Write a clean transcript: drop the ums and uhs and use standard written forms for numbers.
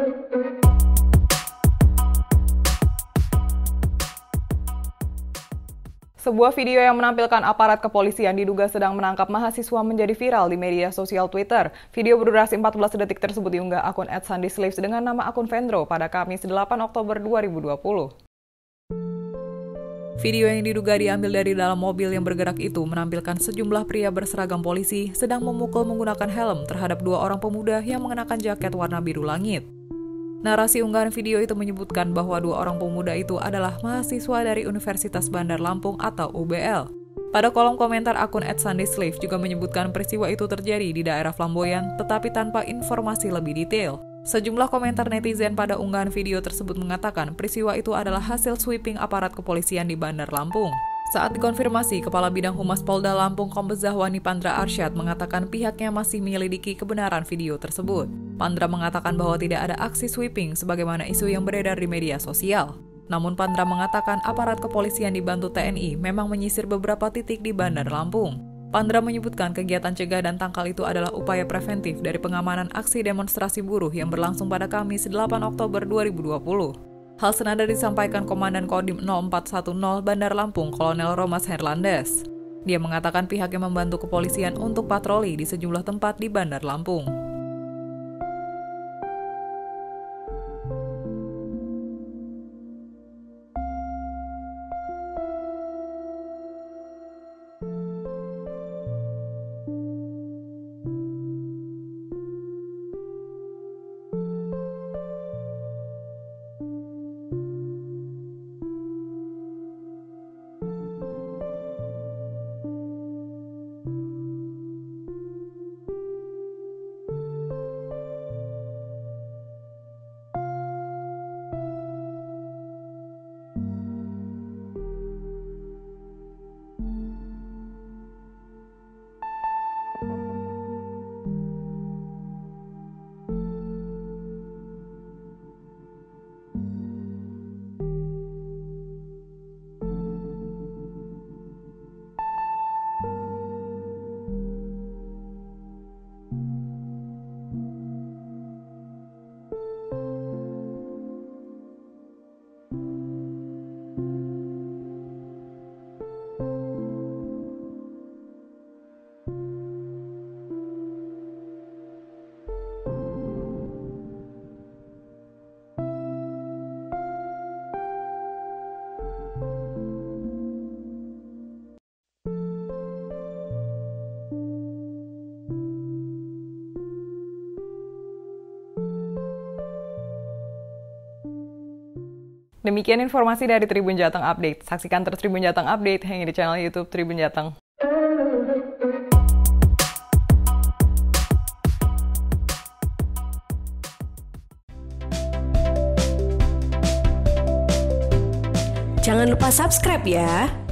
Sebuah video yang menampilkan aparat kepolisian diduga sedang menangkap mahasiswa menjadi viral di media sosial Twitter. Video berdurasi 14 detik tersebut diunggah akun @sandyslaves dengan nama akun Vendro pada Kamis 8 Oktober 2020. Video yang diduga diambil dari dalam mobil yang bergerak itu menampilkan sejumlah pria berseragam polisi sedang memukul menggunakan helm terhadap dua orang pemuda yang mengenakan jaket warna biru langit. Narasi unggahan video itu menyebutkan bahwa dua orang pemuda itu adalah mahasiswa dari Universitas Bandar Lampung atau UBL. Pada kolom komentar akun @sandyslaves juga menyebutkan peristiwa itu terjadi di daerah Flamboyan, tetapi tanpa informasi lebih detail. Sejumlah komentar netizen pada unggahan video tersebut mengatakan peristiwa itu adalah hasil sweeping aparat kepolisian di Bandar Lampung. Saat dikonfirmasi, Kepala Bidang Humas Polda Lampung Kombes Zahwani Pandra Arsyad mengatakan pihaknya masih menyelidiki kebenaran video tersebut. Pandra mengatakan bahwa tidak ada aksi sweeping sebagaimana isu yang beredar di media sosial. Namun Pandra mengatakan aparat kepolisian dibantu TNI memang menyisir beberapa titik di Bandar Lampung. Pandra menyebutkan kegiatan cegah dan tangkal itu adalah upaya preventif dari pengamanan aksi demonstrasi buruh yang berlangsung pada Kamis 8 Oktober 2020. Hal senada disampaikan Komandan Kodim 0410 Bandar Lampung, Kolonel Romas Herlandes. Dia mengatakan pihaknya membantu kepolisian untuk patroli di sejumlah tempat di Bandar Lampung. Demikian informasi dari Tribun Jateng Update. Saksikan terus Tribun Jateng Update hanya di channel YouTube Tribun Jateng. Jangan lupa subscribe ya.